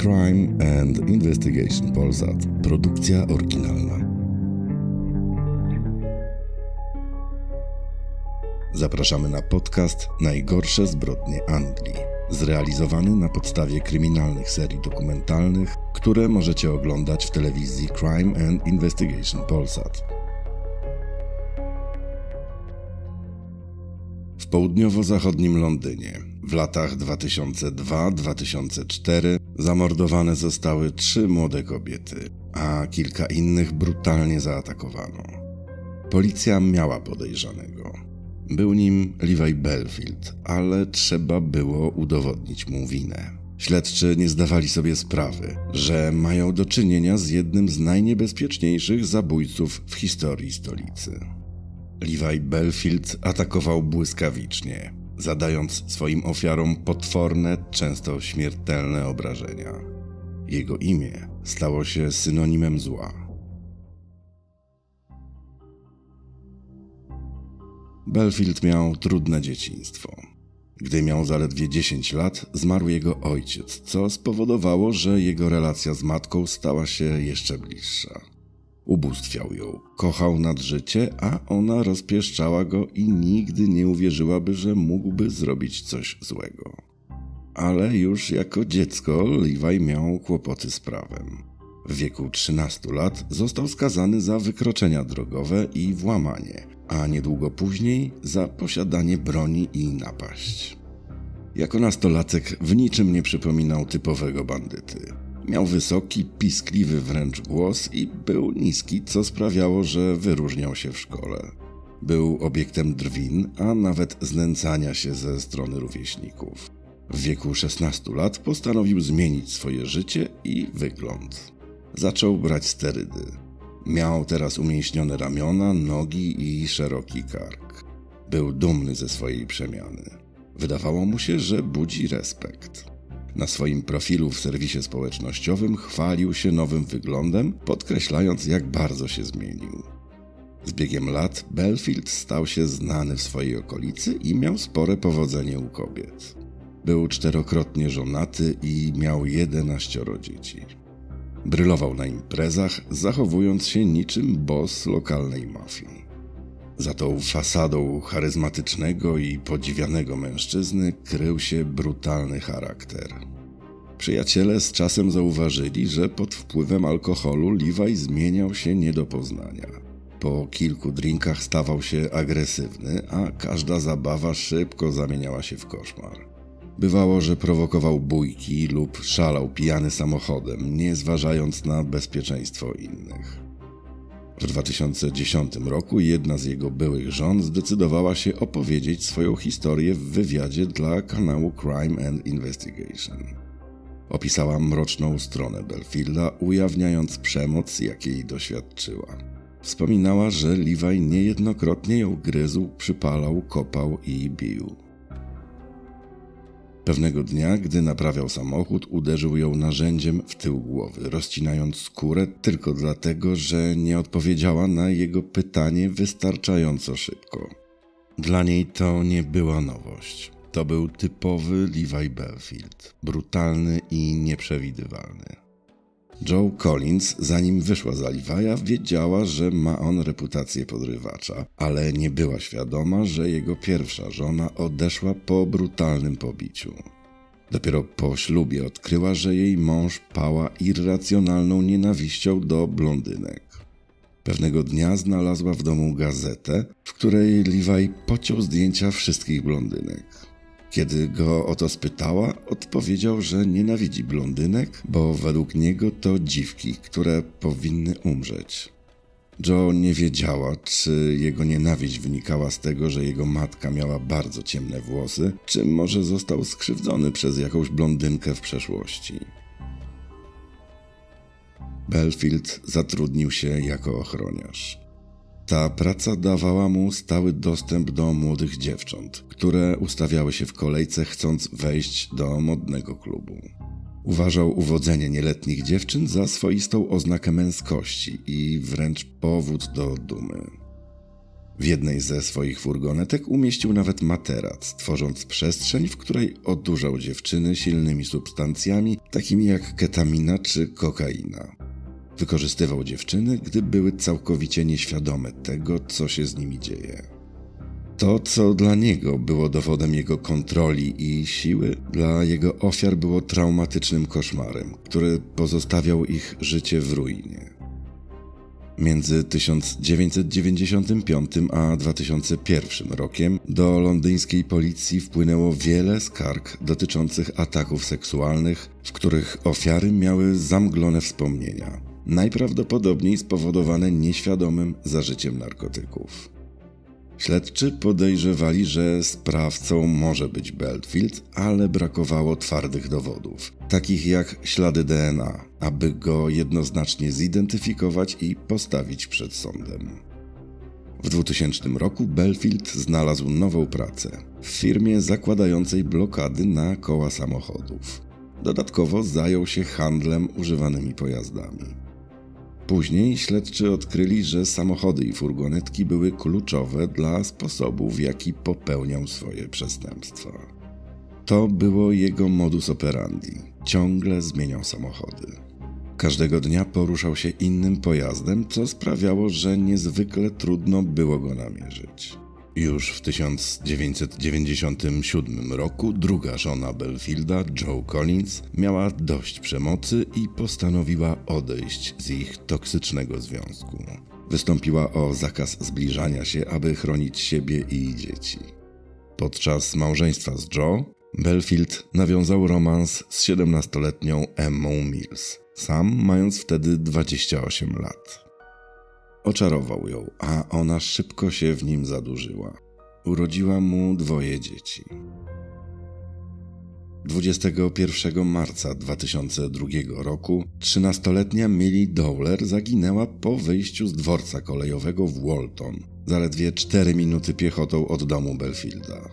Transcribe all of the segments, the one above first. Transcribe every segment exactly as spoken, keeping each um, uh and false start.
Crime and Investigation Polsat. Produkcja oryginalna. Zapraszamy na podcast Najgorsze zbrodnie Anglii, zrealizowany na podstawie kryminalnych serii dokumentalnych, które możecie oglądać w telewizji Crime and Investigation Polsat. W południowo-zachodnim Londynie w latach dwa tysiące drugi do dwa tysiące czwartego zamordowane zostały trzy młode kobiety, a kilka innych brutalnie zaatakowano. Policja miała podejrzanego. Był nim Levi Bellfield, ale trzeba było udowodnić mu winę. Śledczy nie zdawali sobie sprawy, że mają do czynienia z jednym z najniebezpieczniejszych zabójców w historii stolicy. Levi Bellfield atakował błyskawicznie, zadając swoim ofiarom potworne, często śmiertelne obrażenia. Jego imię stało się synonimem zła. Bellfield miał trudne dzieciństwo. Gdy miał zaledwie dziesięć lat, zmarł jego ojciec, co spowodowało, że jego relacja z matką stała się jeszcze bliższa. Ubóstwiał ją, kochał nad życie, a ona rozpieszczała go i nigdy nie uwierzyłaby, że mógłby zrobić coś złego. Ale już jako dziecko Levi miał kłopoty z prawem. W wieku trzynastu lat został skazany za wykroczenia drogowe i włamanie, a niedługo później za posiadanie broni i napaść. Jako nastolatek w niczym nie przypominał typowego bandyty. Miał wysoki, piskliwy wręcz głos i był niski, co sprawiało, że wyróżniał się w szkole. Był obiektem drwin, a nawet znęcania się ze strony rówieśników. W wieku szesnastu lat postanowił zmienić swoje życie i wygląd. Zaczął brać sterydy. Miał teraz umięśnione ramiona, nogi i szeroki kark. Był dumny ze swojej przemiany. Wydawało mu się, że budzi respekt. Na swoim profilu w serwisie społecznościowym chwalił się nowym wyglądem, podkreślając, jak bardzo się zmienił. Z biegiem lat Bellfield stał się znany w swojej okolicy i miał spore powodzenie u kobiet. Był czterokrotnie żonaty i miał jedenaścioro dzieci. Brylował na imprezach, zachowując się niczym boss lokalnej mafii. Za tą fasadą charyzmatycznego i podziwianego mężczyzny krył się brutalny charakter. Przyjaciele z czasem zauważyli, że pod wpływem alkoholu Levi zmieniał się nie do poznania. Po kilku drinkach stawał się agresywny, a każda zabawa szybko zamieniała się w koszmar. Bywało, że prowokował bójki lub szalał pijany samochodem, nie zważając na bezpieczeństwo innych. W dwa tysiące dziesiątym roku jedna z jego byłych żon zdecydowała się opowiedzieć swoją historię w wywiadzie dla kanału Crime and Investigation. Opisała mroczną stronę Bellfielda, ujawniając przemoc, jakiej doświadczyła. Wspominała, że Levi niejednokrotnie ją gryzł, przypalał, kopał i bił. Pewnego dnia, gdy naprawiał samochód, uderzył ją narzędziem w tył głowy, rozcinając skórę tylko dlatego, że nie odpowiedziała na jego pytanie wystarczająco szybko. Dla niej to nie była nowość. To był typowy Levi Bellfield, brutalny i nieprzewidywalny. Jo Collins, zanim wyszła za Levi'a, wiedziała, że ma on reputację podrywacza, ale nie była świadoma, że jego pierwsza żona odeszła po brutalnym pobiciu. Dopiero po ślubie odkryła, że jej mąż pała irracjonalną nienawiścią do blondynek. Pewnego dnia znalazła w domu gazetę, w której Levi pociął zdjęcia wszystkich blondynek. Kiedy go o to spytała, odpowiedział, że nienawidzi blondynek, bo według niego to dziwki, które powinny umrzeć. Jo nie wiedziała, czy jego nienawiść wynikała z tego, że jego matka miała bardzo ciemne włosy, czy może został skrzywdzony przez jakąś blondynkę w przeszłości. Bellfield zatrudnił się jako ochroniarz. Ta praca dawała mu stały dostęp do młodych dziewcząt, które ustawiały się w kolejce, chcąc wejść do modnego klubu. Uważał uwodzenie nieletnich dziewczyn za swoistą oznakę męskości i wręcz powód do dumy. W jednej ze swoich furgonetek umieścił nawet materac, tworząc przestrzeń, w której odurzał dziewczyny silnymi substancjami, takimi jak ketamina czy kokaina. Wykorzystywał dziewczyny, gdy były całkowicie nieświadome tego, co się z nimi dzieje. To, co dla niego było dowodem jego kontroli i siły, dla jego ofiar było traumatycznym koszmarem, który pozostawiał ich życie w ruinie. Między tysiąc dziewięćset dziewięćdziesiątym piątym a dwa tysiące pierwszym rokiem do londyńskiej policji wpłynęło wiele skarg dotyczących ataków seksualnych, w których ofiary miały zamglone wspomnienia, najprawdopodobniej spowodowane nieświadomym zażyciem narkotyków. Śledczy podejrzewali, że sprawcą może być Belfield, ale brakowało twardych dowodów, takich jak ślady D N A, aby go jednoznacznie zidentyfikować i postawić przed sądem. W dwutysięcznym roku Belfield znalazł nową pracę w firmie zakładającej blokady na koła samochodów. Dodatkowo zajął się handlem używanymi pojazdami. Później śledczy odkryli, że samochody i furgonetki były kluczowe dla sposobu, w jaki popełniał swoje przestępstwa. To było jego modus operandi. Ciągle zmieniał samochody. Każdego dnia poruszał się innym pojazdem, co sprawiało, że niezwykle trudno było go namierzyć. Już w tysiąc dziewięćset dziewięćdziesiątym siódmym roku druga żona Belfielda, Jo Collins, miała dość przemocy i postanowiła odejść z ich toksycznego związku. Wystąpiła o zakaz zbliżania się, aby chronić siebie i dzieci. Podczas małżeństwa z Jo, Belfield nawiązał romans z siedemnastoletnią Emmą Mills, sam mając wtedy dwadzieścia osiem lat. Oczarował ją, a ona szybko się w nim zadurzyła. Urodziła mu dwoje dzieci. dwudziestego pierwszego marca dwa tysiące drugiego roku trzynastoletnia Millie Dowler zaginęła po wyjściu z dworca kolejowego w Walton, zaledwie cztery minuty piechotą od domu Belfielda.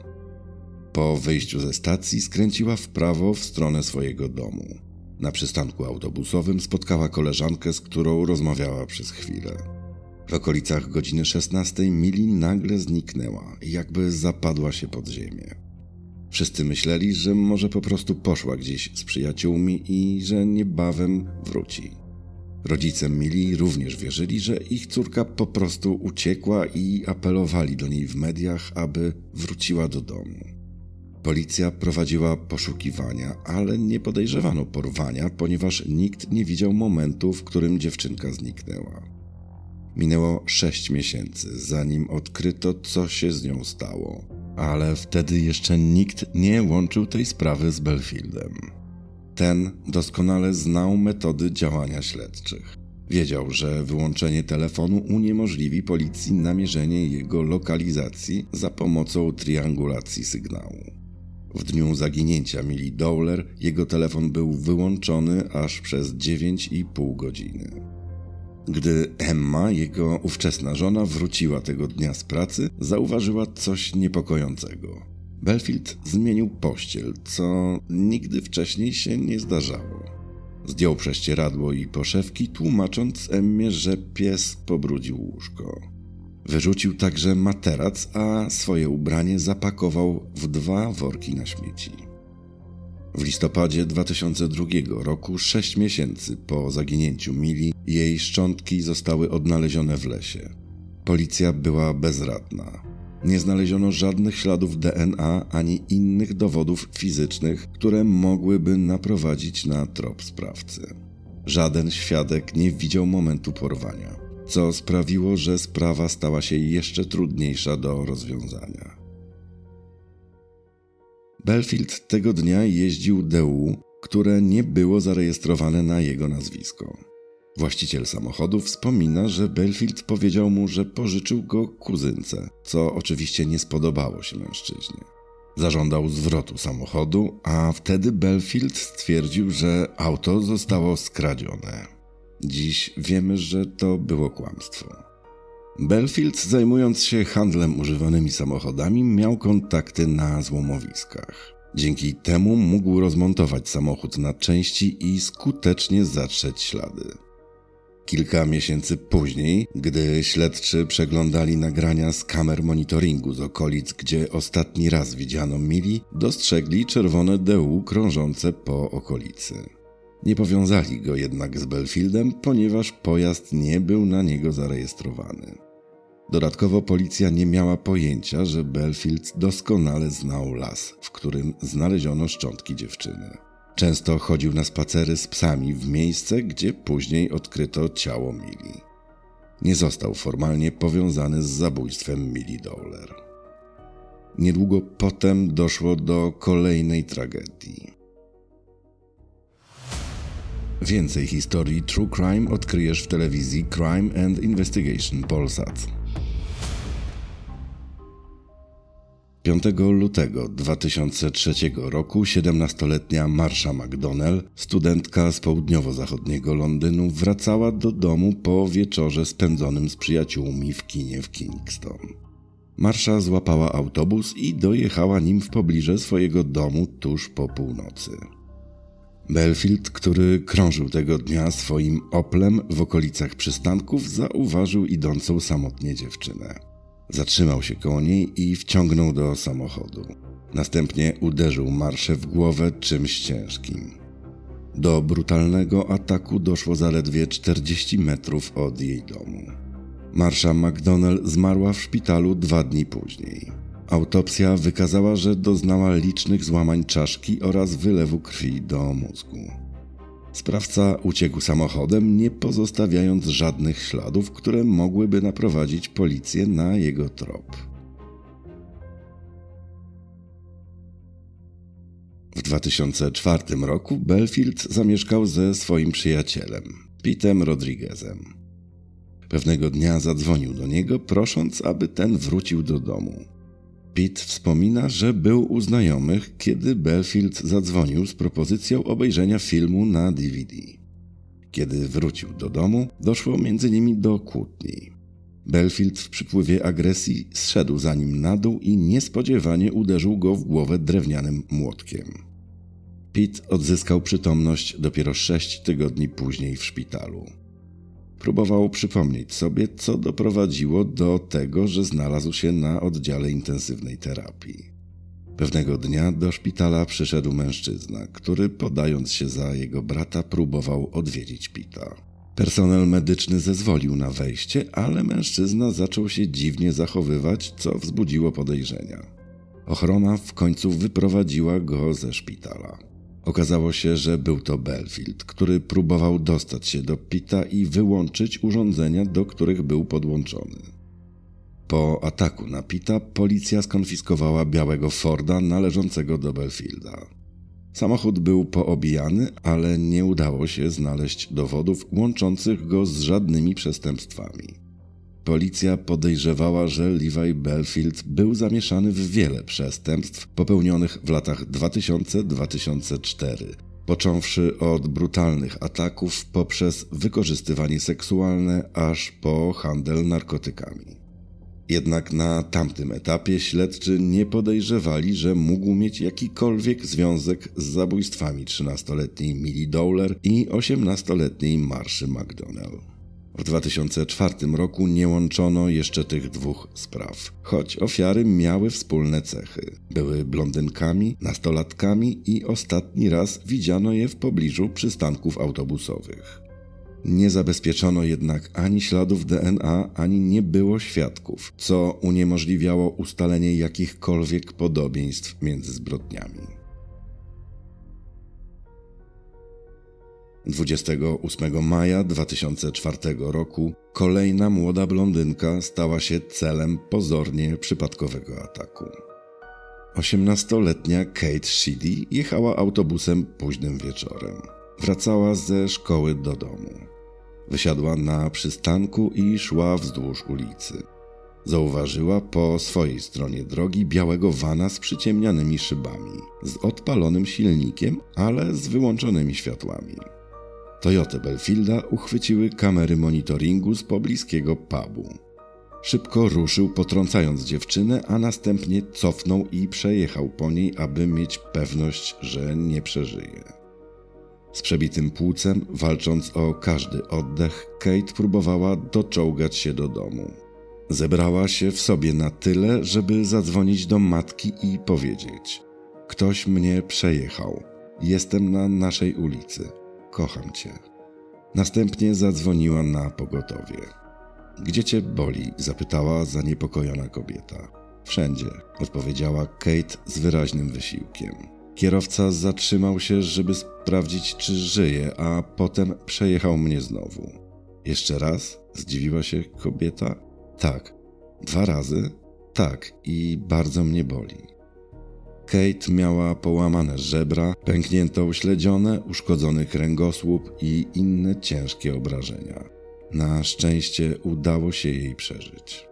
Po wyjściu ze stacji skręciła w prawo w stronę swojego domu. Na przystanku autobusowym spotkała koleżankę, z którą rozmawiała przez chwilę. W okolicach godziny szesnastej Millie nagle zniknęła, jakby zapadła się pod ziemię. Wszyscy myśleli, że może po prostu poszła gdzieś z przyjaciółmi i że niebawem wróci. Rodzice Millie również wierzyli, że ich córka po prostu uciekła i apelowali do niej w mediach, aby wróciła do domu. Policja prowadziła poszukiwania, ale nie podejrzewano porwania, ponieważ nikt nie widział momentu, w którym dziewczynka zniknęła. Minęło sześć miesięcy, zanim odkryto, co się z nią stało, ale wtedy jeszcze nikt nie łączył tej sprawy z Belfieldem. Ten doskonale znał metody działania śledczych. Wiedział, że wyłączenie telefonu uniemożliwi policji namierzenie jego lokalizacji za pomocą triangulacji sygnału. W dniu zaginięcia Millie Dowler jego telefon był wyłączony aż przez dziewięć i pół godziny. Gdy Emma, jego ówczesna żona, wróciła tego dnia z pracy, zauważyła coś niepokojącego. Belfield zmienił pościel, co nigdy wcześniej się nie zdarzało. Zdjął prześcieradło i poszewki, tłumacząc Emmie, że pies pobrudził łóżko. Wyrzucił także materac, a swoje ubranie zapakował w dwa worki na śmieci. W listopadzie dwa tysiące drugiego roku, sześć miesięcy po zaginięciu Millie, jej szczątki zostały odnalezione w lesie. Policja była bezradna. Nie znaleziono żadnych śladów D N A ani innych dowodów fizycznych, które mogłyby naprowadzić na trop sprawcy. Żaden świadek nie widział momentu porwania, co sprawiło, że sprawa stała się jeszcze trudniejsza do rozwiązania. Belfield tego dnia jeździł D U, które nie było zarejestrowane na jego nazwisko. Właściciel samochodu wspomina, że Belfield powiedział mu, że pożyczył go kuzynce, co oczywiście nie spodobało się mężczyźnie. Zażądał zwrotu samochodu, a wtedy Belfield stwierdził, że auto zostało skradzione. Dziś wiemy, że to było kłamstwo. Belfield, zajmując się handlem używanymi samochodami, miał kontakty na złomowiskach. Dzięki temu mógł rozmontować samochód na części i skutecznie zatrzeć ślady. Kilka miesięcy później, gdy śledczy przeglądali nagrania z kamer monitoringu z okolic, gdzie ostatni raz widziano Millie, dostrzegli czerwone D U krążące po okolicy. Nie powiązali go jednak z Belfieldem, ponieważ pojazd nie był na niego zarejestrowany. Dodatkowo policja nie miała pojęcia, że Belfield doskonale znał las, w którym znaleziono szczątki dziewczyny. Często chodził na spacery z psami w miejsce, gdzie później odkryto ciało Millie. Nie został formalnie powiązany z zabójstwem Millie Dowler. Niedługo potem doszło do kolejnej tragedii. Więcej historii True Crime odkryjesz w telewizji Crime and Investigation Polsat. piątego lutego dwa tysiące trzeciego roku siedemnastoletnia Marsha McDonnell, studentka z południowo-zachodniego Londynu, wracała do domu po wieczorze spędzonym z przyjaciółmi w kinie w Kingston. Marsha złapała autobus i dojechała nim w pobliże swojego domu tuż po północy. Belfield, który krążył tego dnia swoim Oplem w okolicach przystanków, zauważył idącą samotnie dziewczynę. Zatrzymał się koło niej i wciągnął do samochodu. Następnie uderzył Marszę w głowę czymś ciężkim. Do brutalnego ataku doszło zaledwie czterdzieści metrów od jej domu. Marsha McDonnell zmarła w szpitalu dwa dni później. Autopsja wykazała, że doznała licznych złamań czaszki oraz wylewu krwi do mózgu. Sprawca uciekł samochodem, nie pozostawiając żadnych śladów, które mogłyby naprowadzić policję na jego trop. W dwa tysiące czwartym roku Belfield zamieszkał ze swoim przyjacielem, Pitem Rodriguezem. Pewnego dnia zadzwonił do niego, prosząc, aby ten wrócił do domu. Pete wspomina, że był u znajomych, kiedy Belfield zadzwonił z propozycją obejrzenia filmu na D V D. Kiedy wrócił do domu, doszło między nimi do kłótni. Belfield w przypływie agresji zszedł za nim na dół i niespodziewanie uderzył go w głowę drewnianym młotkiem. Pete odzyskał przytomność dopiero sześć tygodni później w szpitalu. Próbował przypomnieć sobie, co doprowadziło do tego, że znalazł się na oddziale intensywnej terapii. Pewnego dnia do szpitala przyszedł mężczyzna, który podając się za jego brata próbował odwiedzić Pita. Personel medyczny zezwolił na wejście, ale mężczyzna zaczął się dziwnie zachowywać, co wzbudziło podejrzenia. Ochrona w końcu wyprowadziła go ze szpitala. Okazało się, że był to Belfield, który próbował dostać się do Pita i wyłączyć urządzenia, do których był podłączony. Po ataku na Pita policja skonfiskowała białego Forda należącego do Belfielda. Samochód był poobijany, ale nie udało się znaleźć dowodów łączących go z żadnymi przestępstwami. Policja podejrzewała, że Levi Belfield był zamieszany w wiele przestępstw popełnionych w latach dwa tysiące do dwa tysiące czwartego, począwszy od brutalnych ataków poprzez wykorzystywanie seksualne aż po handel narkotykami. Jednak na tamtym etapie śledczy nie podejrzewali, że mógł mieć jakikolwiek związek z zabójstwami trzynastoletniej Millie Dowler i osiemnastoletniej Marszy McDonnell. W dwa tysiące czwartym roku nie łączono jeszcze tych dwóch spraw, choć ofiary miały wspólne cechy. Były blondynkami, nastolatkami i ostatni raz widziano je w pobliżu przystanków autobusowych. Nie zabezpieczono jednak ani śladów D N A, ani nie było świadków, co uniemożliwiało ustalenie jakichkolwiek podobieństw między zbrodniami. dwudziestego ósmego maja dwa tysiące czwartego roku kolejna młoda blondynka stała się celem pozornie przypadkowego ataku. osiemnastoletnia Kate Sheedy jechała autobusem późnym wieczorem. Wracała ze szkoły do domu. Wysiadła na przystanku i szła wzdłuż ulicy. Zauważyła po swojej stronie drogi białego vana z przyciemnianymi szybami, z odpalonym silnikiem, ale z wyłączonymi światłami. Toyotę Belfielda uchwyciły kamery monitoringu z pobliskiego pubu. Szybko ruszył, potrącając dziewczynę, a następnie cofnął i przejechał po niej, aby mieć pewność, że nie przeżyje. Z przebitym płucem, walcząc o każdy oddech, Kate próbowała doczołgać się do domu. Zebrała się w sobie na tyle, żeby zadzwonić do matki i powiedzieć: ktoś mnie przejechał. Jestem na naszej ulicy. Kocham cię. Następnie zadzwoniła na pogotowie. Gdzie cię boli? Zapytała zaniepokojona kobieta. Wszędzie, odpowiedziała Kate z wyraźnym wysiłkiem. Kierowca zatrzymał się, żeby sprawdzić, czy żyje, a potem przejechał mnie znowu. Jeszcze raz? Zdziwiła się kobieta. Tak. Dwa razy? Tak, i bardzo mnie boli. Kate miała połamane żebra, pękniętą śledzionę, uszkodzony kręgosłup i inne ciężkie obrażenia. Na szczęście udało się jej przeżyć.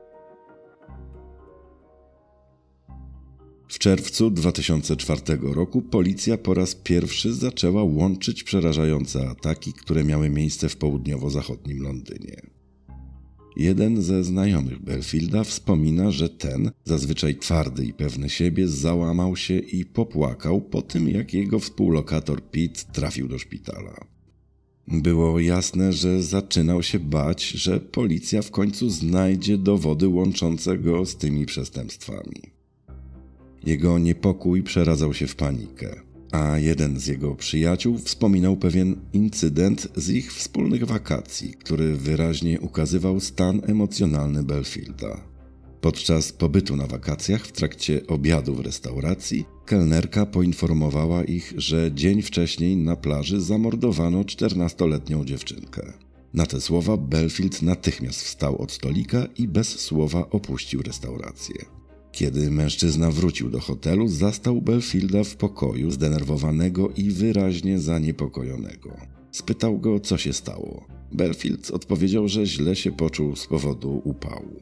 W czerwcu dwa tysiące czwartego roku policja po raz pierwszy zaczęła łączyć przerażające ataki, które miały miejsce w południowo-zachodnim Londynie. Jeden ze znajomych Belfielda wspomina, że ten, zazwyczaj twardy i pewny siebie, załamał się i popłakał po tym, jak jego współlokator Pete trafił do szpitala. Było jasne, że zaczynał się bać, że policja w końcu znajdzie dowody łączące go z tymi przestępstwami. Jego niepokój przeradzał się w panikę, a jeden z jego przyjaciół wspominał pewien incydent z ich wspólnych wakacji, który wyraźnie ukazywał stan emocjonalny Belfielda. Podczas pobytu na wakacjach w trakcie obiadu w restauracji kelnerka poinformowała ich, że dzień wcześniej na plaży zamordowano czternastoletnią dziewczynkę. Na te słowa Belfield natychmiast wstał od stolika i bez słowa opuścił restaurację. Kiedy mężczyzna wrócił do hotelu, zastał Belfielda w pokoju, zdenerwowanego i wyraźnie zaniepokojonego. Spytał go, co się stało. Belfield odpowiedział, że źle się poczuł z powodu upału.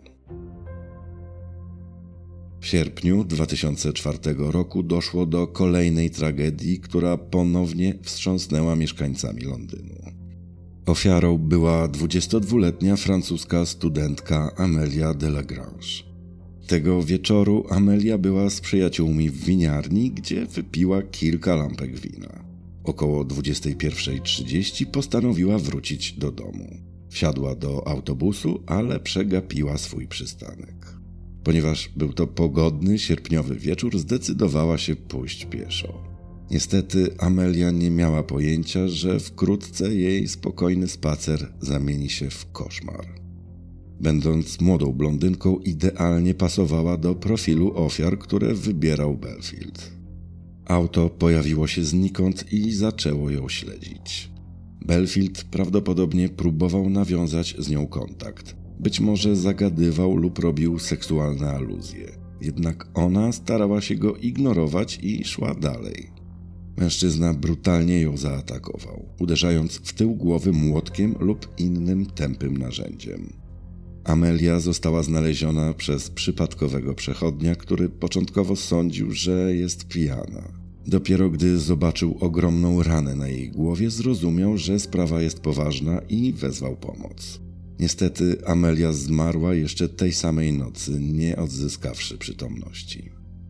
W sierpniu dwa tysiące czwartego roku doszło do kolejnej tragedii, która ponownie wstrząsnęła mieszkańcami Londynu. Ofiarą była dwudziestodwuletnia francuska studentka Amelia Delagrange. Tego wieczoru Amelia była z przyjaciółmi w winiarni, gdzie wypiła kilka lampek wina. Około dwudziestej pierwszej trzydzieści postanowiła wrócić do domu. Wsiadła do autobusu, ale przegapiła swój przystanek. Ponieważ był to pogodny, sierpniowy wieczór, zdecydowała się pójść pieszo. Niestety Amelia nie miała pojęcia, że wkrótce jej spokojny spacer zamieni się w koszmar. Będąc młodą blondynką, idealnie pasowała do profilu ofiar, które wybierał Belfield. Auto pojawiło się znikąd i zaczęło ją śledzić. Belfield prawdopodobnie próbował nawiązać z nią kontakt. Być może zagadywał lub robił seksualne aluzje. Jednak ona starała się go ignorować i szła dalej. Mężczyzna brutalnie ją zaatakował, uderzając w tył głowy młotkiem lub innym tępym narzędziem. Amelia została znaleziona przez przypadkowego przechodnia, który początkowo sądził, że jest pijana. Dopiero gdy zobaczył ogromną ranę na jej głowie, zrozumiał, że sprawa jest poważna i wezwał pomoc. Niestety Amelia zmarła jeszcze tej samej nocy, nie odzyskawszy przytomności.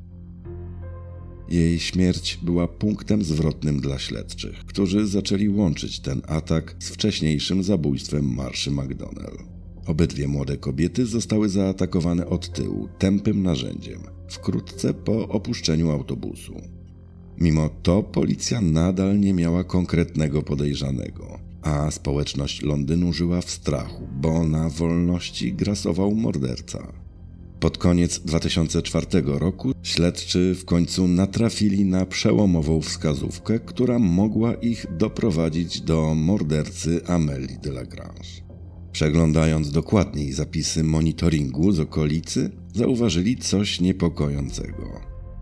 Jej śmierć była punktem zwrotnym dla śledczych, którzy zaczęli łączyć ten atak z wcześniejszym zabójstwem Marszy McDonnell. Obydwie młode kobiety zostały zaatakowane od tyłu tępym narzędziem, wkrótce po opuszczeniu autobusu. Mimo to policja nadal nie miała konkretnego podejrzanego, a społeczność Londynu żyła w strachu, bo na wolności grasował morderca. Pod koniec dwa tysiące czwartego roku śledczy w końcu natrafili na przełomową wskazówkę, która mogła ich doprowadzić do mordercy Amélie Delagrange. Przeglądając dokładniej zapisy monitoringu z okolicy, zauważyli coś niepokojącego.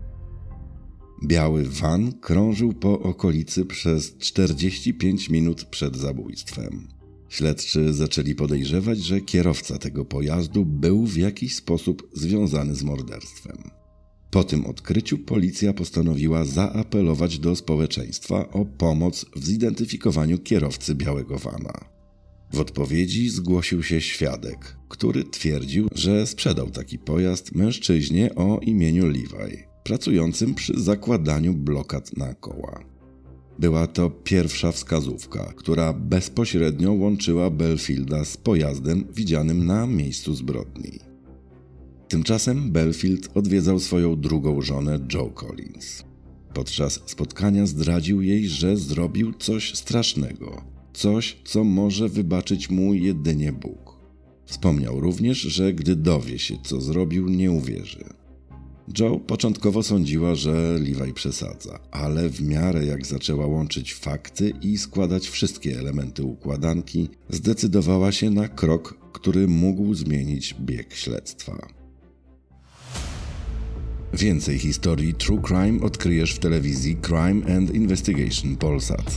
Biały van krążył po okolicy przez czterdzieści pięć minut przed zabójstwem. Śledczy zaczęli podejrzewać, że kierowca tego pojazdu był w jakiś sposób związany z morderstwem. Po tym odkryciu policja postanowiła zaapelować do społeczeństwa o pomoc w zidentyfikowaniu kierowcy białego vana. W odpowiedzi zgłosił się świadek, który twierdził, że sprzedał taki pojazd mężczyźnie o imieniu Levi, pracującym przy zakładaniu blokad na koła. Była to pierwsza wskazówka, która bezpośrednio łączyła Belfielda z pojazdem widzianym na miejscu zbrodni. Tymczasem Belfield odwiedzał swoją drugą żonę Joe Collins. Podczas spotkania zdradził jej, że zrobił coś strasznego, coś, co może wybaczyć mu jedynie Bóg. Wspomniał również, że gdy dowie się, co zrobił, nie uwierzy. Joe początkowo sądziła, że Levi przesadza, ale w miarę jak zaczęła łączyć fakty i składać wszystkie elementy układanki, zdecydowała się na krok, który mógł zmienić bieg śledztwa. Więcej historii True Crime odkryjesz w telewizji Crime and Investigation Polsat.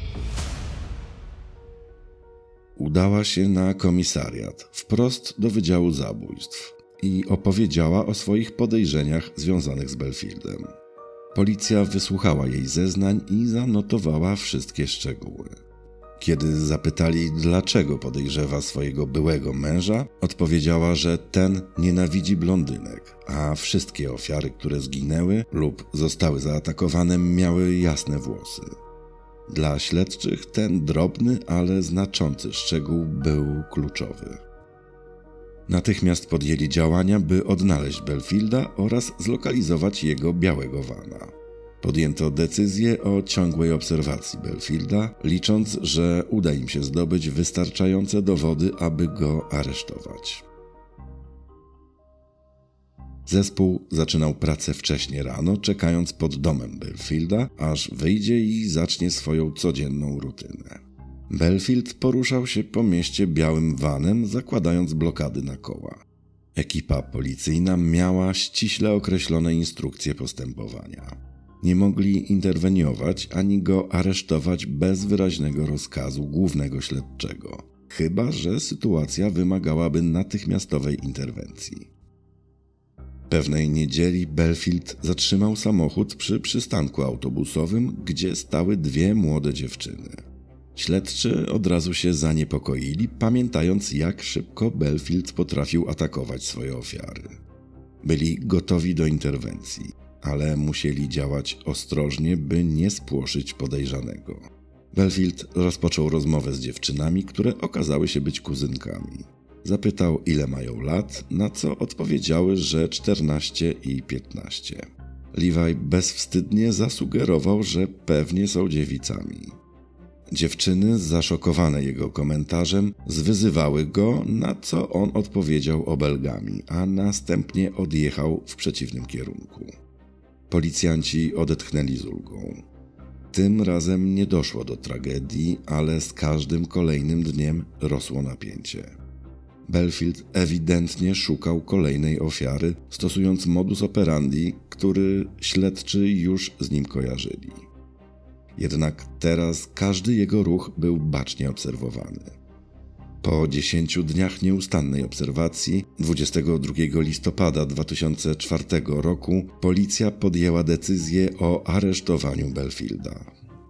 Udała się na komisariat, wprost do Wydziału Zabójstw i opowiedziała o swoich podejrzeniach związanych z Belfieldem. Policja wysłuchała jej zeznań i zanotowała wszystkie szczegóły. Kiedy zapytali, dlaczego podejrzewa swojego byłego męża, odpowiedziała, że ten nienawidzi blondynek, a wszystkie ofiary, które zginęły lub zostały zaatakowane, miały jasne włosy. Dla śledczych ten drobny, ale znaczący szczegół był kluczowy. Natychmiast podjęli działania, by odnaleźć Belfielda oraz zlokalizować jego białego vana. Podjęto decyzję o ciągłej obserwacji Belfielda, licząc, że uda im się zdobyć wystarczające dowody, aby go aresztować. Zespół zaczynał pracę wcześnie rano, czekając pod domem Belfielda, aż wyjdzie i zacznie swoją codzienną rutynę. Belfield poruszał się po mieście białym vanem, zakładając blokady na koła. Ekipa policyjna miała ściśle określone instrukcje postępowania. Nie mogli interweniować ani go aresztować bez wyraźnego rozkazu głównego śledczego, chyba że sytuacja wymagałaby natychmiastowej interwencji. Pewnej niedzieli Belfield zatrzymał samochód przy przystanku autobusowym, gdzie stały dwie młode dziewczyny. Śledczy od razu się zaniepokoili, pamiętając, jak szybko Belfield potrafił atakować swoje ofiary. Byli gotowi do interwencji, ale musieli działać ostrożnie, by nie spłoszyć podejrzanego. Belfield rozpoczął rozmowę z dziewczynami, które okazały się być kuzynkami. Zapytał, ile mają lat, na co odpowiedziały, że czternaście i piętnaście. Levi bezwstydnie zasugerował, że pewnie są dziewicami. Dziewczyny, zaszokowane jego komentarzem, zwyzywały go, na co on odpowiedział obelgami, a następnie odjechał w przeciwnym kierunku. Policjanci odetchnęli z ulgą. Tym razem nie doszło do tragedii, ale z każdym kolejnym dniem rosło napięcie. Belfield ewidentnie szukał kolejnej ofiary, stosując modus operandi, który śledczy już z nim kojarzyli. Jednak teraz każdy jego ruch był bacznie obserwowany. Po dziesięciu dniach nieustannej obserwacji, dwudziestego drugiego listopada dwa tysiące czwartego roku, policja podjęła decyzję o aresztowaniu Belfielda.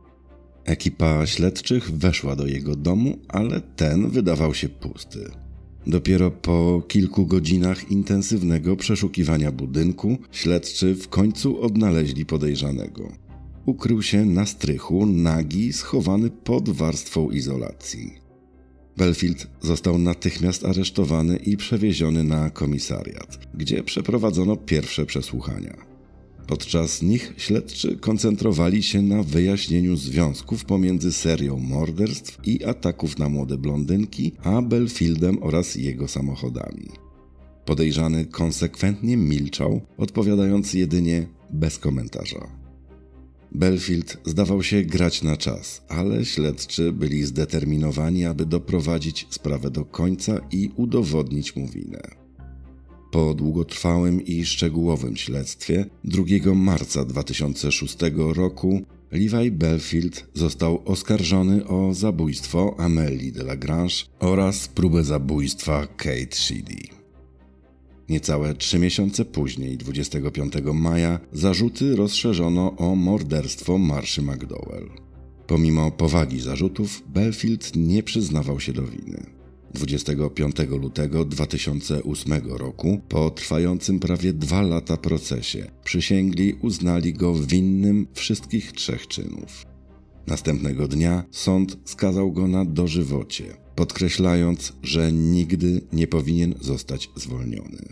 Ekipa śledczych weszła do jego domu, ale ten wydawał się pusty. Dopiero po kilku godzinach intensywnego przeszukiwania budynku śledczy w końcu odnaleźli podejrzanego. Ukrył się na strychu, nagi, schowany pod warstwą izolacji. Belfield został natychmiast aresztowany i przewieziony na komisariat, gdzie przeprowadzono pierwsze przesłuchania. Podczas nich śledczy koncentrowali się na wyjaśnieniu związków pomiędzy serią morderstw i ataków na młode blondynki, a Belfieldem oraz jego samochodami. Podejrzany konsekwentnie milczał, odpowiadając jedynie bez komentarza. Belfield zdawał się grać na czas, ale śledczy byli zdeterminowani, aby doprowadzić sprawę do końca i udowodnić mu winę. Po długotrwałym i szczegółowym śledztwie drugiego marca dwa tysiące szóstego roku Levi Belfield został oskarżony o zabójstwo Amélie de Lagrange oraz próbę zabójstwa Kate Sheedy. Niecałe trzy miesiące później, dwudziestego piątego maja, zarzuty rozszerzono o morderstwo Marszy McDowell. Pomimo powagi zarzutów, Belfield nie przyznawał się do winy. dwudziestego piątego lutego dwa tysiące ósmego roku, po trwającym prawie dwa lata procesie, przysięgli uznali go winnym wszystkich trzech czynów. Następnego dnia sąd skazał go na dożywocie, podkreślając, że nigdy nie powinien zostać zwolniony.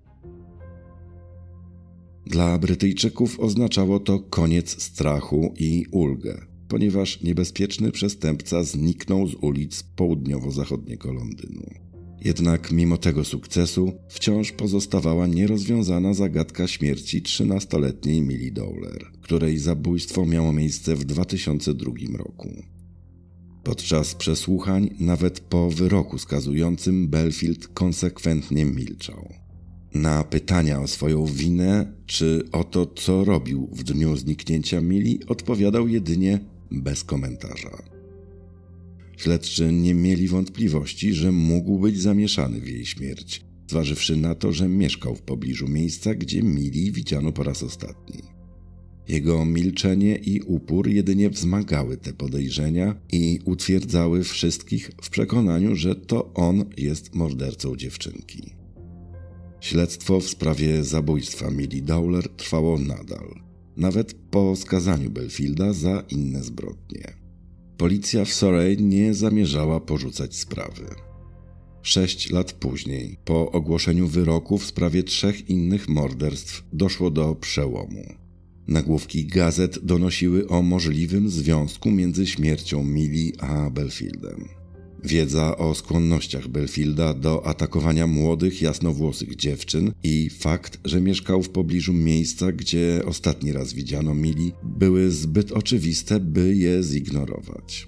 Dla Brytyjczyków oznaczało to koniec strachu i ulgę, ponieważ niebezpieczny przestępca zniknął z ulic południowo-zachodniego Londynu. Jednak mimo tego sukcesu wciąż pozostawała nierozwiązana zagadka śmierci trzynastoletniej Millie Dowler, której zabójstwo miało miejsce w dwa tysiące drugim roku. Podczas przesłuchań, nawet po wyroku skazującym, Belfield konsekwentnie milczał. Na pytania o swoją winę czy o to, co robił w dniu zniknięcia Millie, odpowiadał jedynie bez komentarza. Śledczy nie mieli wątpliwości, że mógł być zamieszany w jej śmierć, zważywszy na to, że mieszkał w pobliżu miejsca, gdzie Millie widziano po raz ostatni. Jego milczenie i upór jedynie wzmagały te podejrzenia i utwierdzały wszystkich w przekonaniu, że to on jest mordercą dziewczynki. Śledztwo w sprawie zabójstwa Millie Dowler trwało nadal, nawet po skazaniu Belfielda za inne zbrodnie. Policja w Surrey nie zamierzała porzucać sprawy. Sześć lat później, po ogłoszeniu wyroku w sprawie trzech innych morderstw, doszło do przełomu. Nagłówki gazet donosiły o możliwym związku między śmiercią Millie a Belfieldem. Wiedza o skłonnościach Belfielda do atakowania młodych, jasnowłosych dziewczyn i fakt, że mieszkał w pobliżu miejsca, gdzie ostatni raz widziano Millie, były zbyt oczywiste, by je zignorować.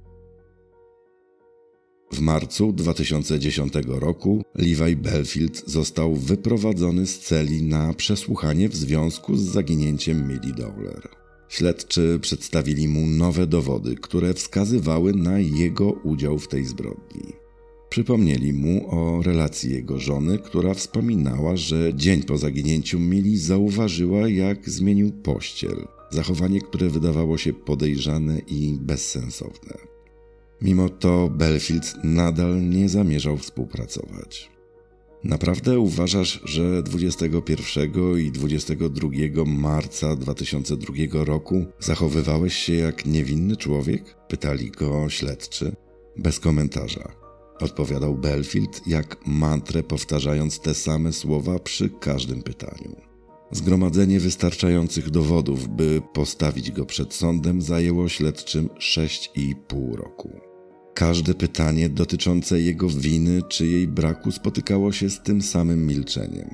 W marcu dwa tysiące dziesiątego roku Levi Belfield został wyprowadzony z celi na przesłuchanie w związku z zaginięciem Millie Dowler. Śledczy przedstawili mu nowe dowody, które wskazywały na jego udział w tej zbrodni. Przypomnieli mu o relacji jego żony, która wspominała, że dzień po zaginięciu Millie zauważyła, jak zmienił pościel, zachowanie, które wydawało się podejrzane i bezsensowne. Mimo to Belfield nadal nie zamierzał współpracować. Naprawdę uważasz, że dwudziestego pierwszego i dwudziestego drugiego marca dwa tysiące drugiego roku zachowywałeś się jak niewinny człowiek? Pytali go śledczy. Bez komentarza. Odpowiadał Belfield, jak mantrę powtarzając te same słowa przy każdym pytaniu. Zgromadzenie wystarczających dowodów, by postawić go przed sądem, zajęło śledczym sześć i pół roku. Każde pytanie dotyczące jego winy czy jej braku spotykało się z tym samym milczeniem.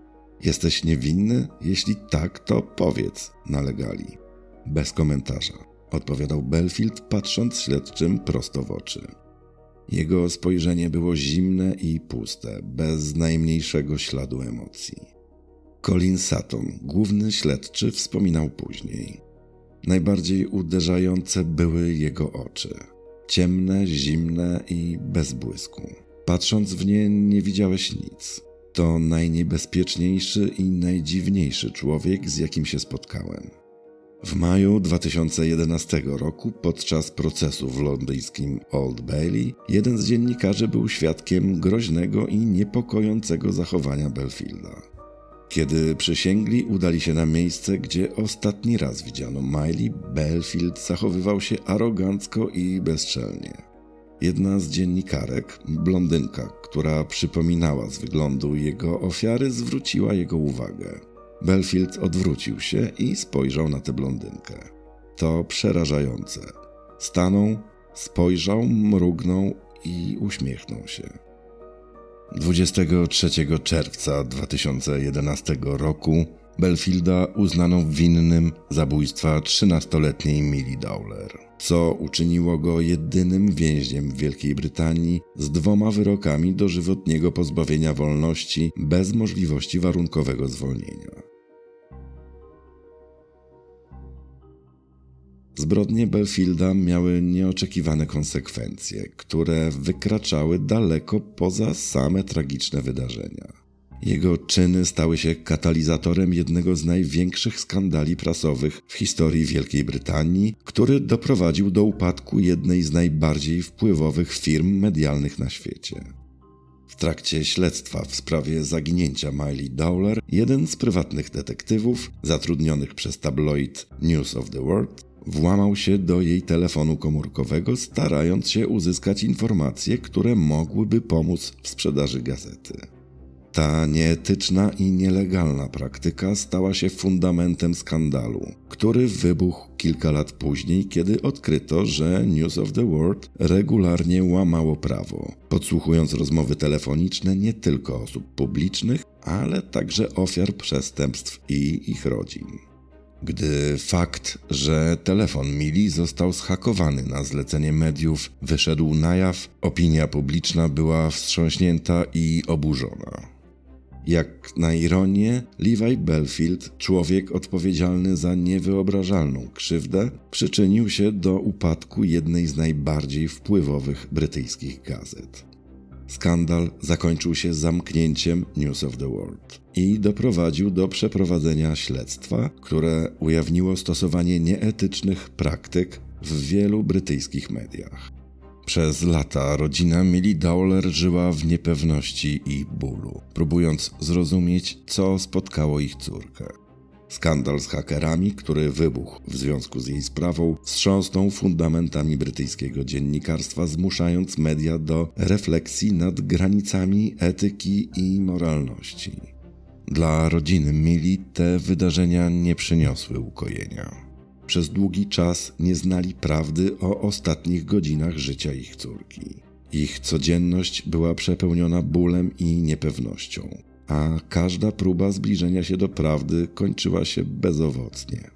Jesteś niewinny? Jeśli tak, to powiedz, nalegali. Bez komentarza, odpowiadał Belfield, patrząc śledczym prosto w oczy. Jego spojrzenie było zimne i puste, bez najmniejszego śladu emocji. Colin Sutton, główny śledczy, wspominał później. Najbardziej uderzające były jego oczy. Ciemne, zimne i bez błysku. Patrząc w nie, nie widziałeś nic. To najniebezpieczniejszy i najdziwniejszy człowiek, z jakim się spotkałem. W maju dwa tysiące jedenastego roku, podczas procesu w londyńskim Old Bailey, jeden z dziennikarzy był świadkiem groźnego i niepokojącego zachowania Belfielda. Kiedy przysięgli, udali się na miejsce, gdzie ostatni raz widziano Miley, Belfield zachowywał się arogancko i bezczelnie. Jedna z dziennikarek, blondynka, która przypominała z wyglądu jego ofiary, zwróciła jego uwagę. Belfield odwrócił się i spojrzał na tę blondynkę. To przerażające. Stanął, spojrzał, mrugnął i uśmiechnął się. dwudziestego trzeciego czerwca dwa tysiące jedenastego roku Belfielda uznano winnym zabójstwa trzynastoletniej Millie Dowler, co uczyniło go jedynym więźniem w Wielkiej Brytanii z dwoma wyrokami dożywotniego pozbawienia wolności bez możliwości warunkowego zwolnienia. Zbrodnie Belfielda miały nieoczekiwane konsekwencje, które wykraczały daleko poza same tragiczne wydarzenia. Jego czyny stały się katalizatorem jednego z największych skandali prasowych w historii Wielkiej Brytanii, który doprowadził do upadku jednej z najbardziej wpływowych firm medialnych na świecie. W trakcie śledztwa w sprawie zaginięcia Millie Dowler, jeden z prywatnych detektywów, zatrudnionych przez tabloid News of the World, włamał się do jej telefonu komórkowego, starając się uzyskać informacje, które mogłyby pomóc w sprzedaży gazety. Ta nieetyczna i nielegalna praktyka stała się fundamentem skandalu, który wybuchł kilka lat później, kiedy odkryto, że News of the World regularnie łamało prawo, podsłuchując rozmowy telefoniczne nie tylko osób publicznych, ale także ofiar przestępstw i ich rodzin. Gdy fakt, że telefon Mili został zhakowany na zlecenie mediów, wyszedł na jaw, opinia publiczna była wstrząśnięta i oburzona. Jak na ironię, Levi Bellfield, człowiek odpowiedzialny za niewyobrażalną krzywdę, przyczynił się do upadku jednej z najbardziej wpływowych brytyjskich gazet. Skandal zakończył się zamknięciem News of the World i doprowadził do przeprowadzenia śledztwa, które ujawniło stosowanie nieetycznych praktyk w wielu brytyjskich mediach. Przez lata rodzina Millie Dowler żyła w niepewności i bólu, próbując zrozumieć, co spotkało ich córkę. Skandal z hakerami, który wybuchł w związku z jej sprawą, wstrząsnął fundamentami brytyjskiego dziennikarstwa, zmuszając media do refleksji nad granicami etyki i moralności. Dla rodziny Millie te wydarzenia nie przyniosły ukojenia. Przez długi czas nie znali prawdy o ostatnich godzinach życia ich córki. Ich codzienność była przepełniona bólem i niepewnością, a każda próba zbliżenia się do prawdy kończyła się bezowocnie.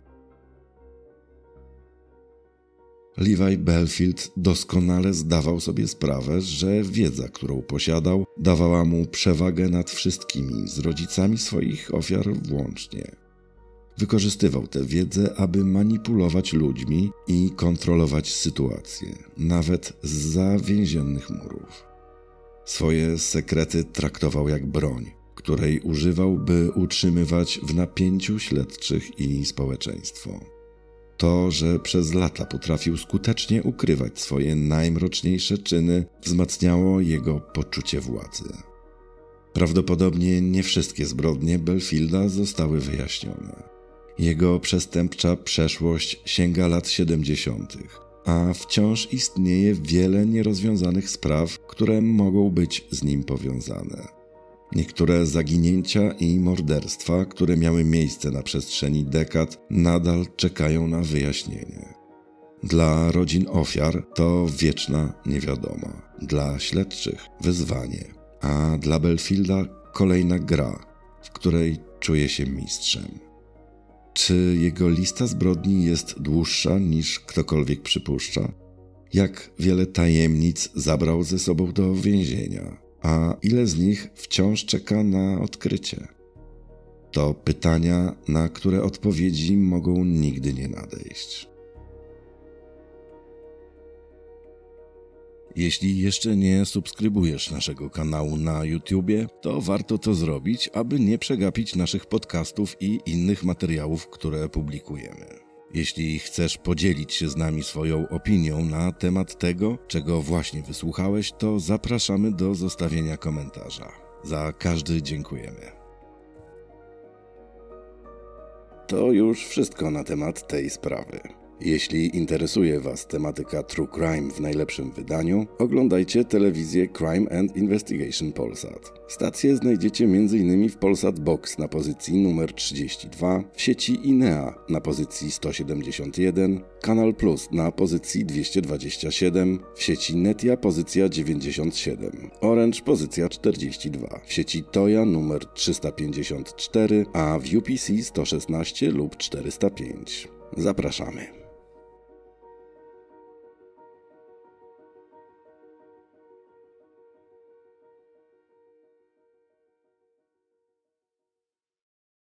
Levi Bellfield doskonale zdawał sobie sprawę, że wiedza, którą posiadał, dawała mu przewagę nad wszystkimi, z rodzicami swoich ofiar włącznie. Wykorzystywał tę wiedzę, aby manipulować ludźmi i kontrolować sytuację, nawet zza więziennych murów. Swoje sekrety traktował jak broń, której używał, by utrzymywać w napięciu śledczych i społeczeństwo. To, że przez lata potrafił skutecznie ukrywać swoje najmroczniejsze czyny, wzmacniało jego poczucie władzy. Prawdopodobnie nie wszystkie zbrodnie Bellfielda zostały wyjaśnione. Jego przestępcza przeszłość sięga lat siedemdziesiątych, a wciąż istnieje wiele nierozwiązanych spraw, które mogą być z nim powiązane. Niektóre zaginięcia i morderstwa, które miały miejsce na przestrzeni dekad, nadal czekają na wyjaśnienie. Dla rodzin ofiar to wieczna niewiadoma, dla śledczych wyzwanie, a dla Bellfielda kolejna gra, w której czuje się mistrzem. Czy jego lista zbrodni jest dłuższa niż ktokolwiek przypuszcza? Jak wiele tajemnic zabrał ze sobą do więzienia, a ile z nich wciąż czeka na odkrycie? To pytania, na które odpowiedzi mogą nigdy nie nadejść. Jeśli jeszcze nie subskrybujesz naszego kanału na YouTubie, to warto to zrobić, aby nie przegapić naszych podcastów i innych materiałów, które publikujemy. Jeśli chcesz podzielić się z nami swoją opinią na temat tego, czego właśnie wysłuchałeś, to zapraszamy do zostawienia komentarza. Za każdy dziękujemy. To już wszystko na temat tej sprawy. Jeśli interesuje Was tematyka True Crime w najlepszym wydaniu, oglądajcie telewizję Crime and Investigation Polsat. Stację znajdziecie między innymi w Polsat Box na pozycji numer trzydzieści dwa, w sieci Inea na pozycji sto siedemdziesiąt jeden, Kanal Plus na pozycji dwieście dwadzieścia siedem, w sieci Netia pozycja dziewięćdziesiąt siedem, Orange pozycja czterdzieści dwa, w sieci Toya numer trzysta pięćdziesiąt cztery, a w U P C sto szesnaście lub czterysta pięć. Zapraszamy.